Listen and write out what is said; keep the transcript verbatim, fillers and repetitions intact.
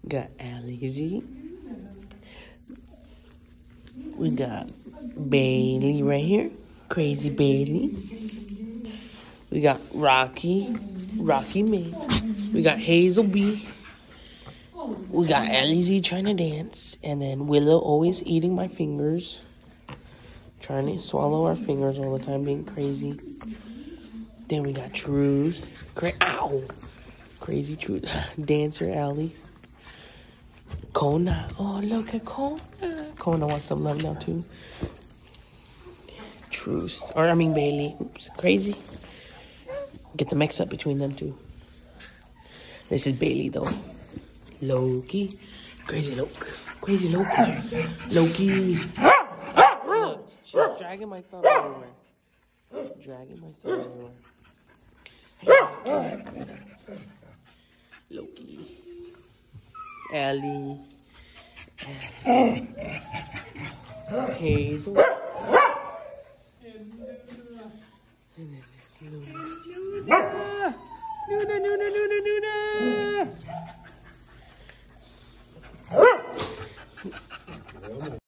Got Allie. We got Bailey right here. Crazy Bailey. We got Rocky. Rocky May. We got Hazel B. We got Ellie Z trying to dance. And then Willow always eating my fingers. Trying to swallow our fingers all the time, being crazy. Then we got Truth. Cra Ow! Crazy Truth. Dancer Allie. Kona. Oh, look at Kona. Kona wants some love now, too. Truth. Or, I mean, Bailey. Oops. Crazy. Get the mix up between them two. This is Bailey, though. Loki. Crazy Loki. Crazy Loki. Loki. Look, she's dragging my thumb everywhere. Dragging my thumb everywhere. Loki. Ellie. Hazel. Luna, Luna, Luna, Luna, Luna.